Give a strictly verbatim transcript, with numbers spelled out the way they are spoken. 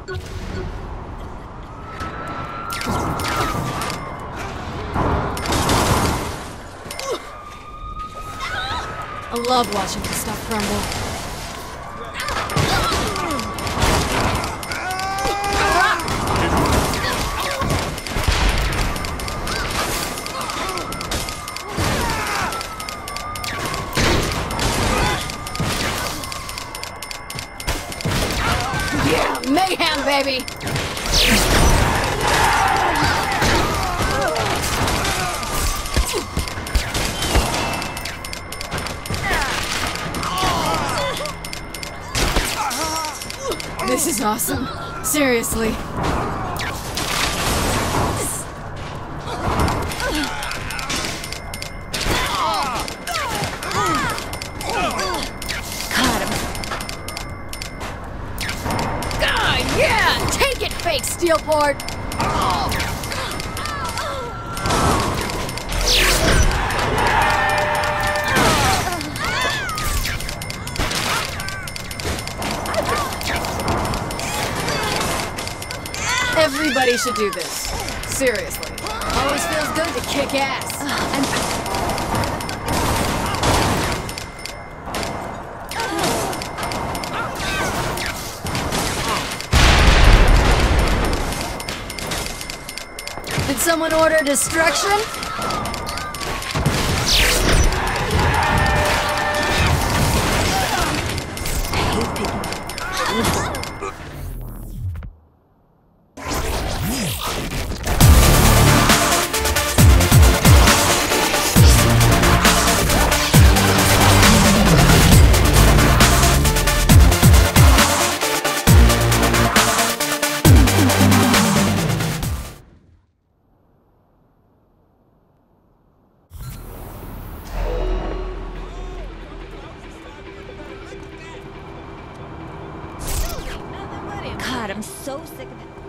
I love watching this stuff crumble. Yeah, mayhem, baby! This is awesome. Seriously. Got him. God, yeah! Take it, fake Steelport! Everybody should do this. Seriously. Always feels good to kick ass. And did someone order destruction? God, I'm so sick of it.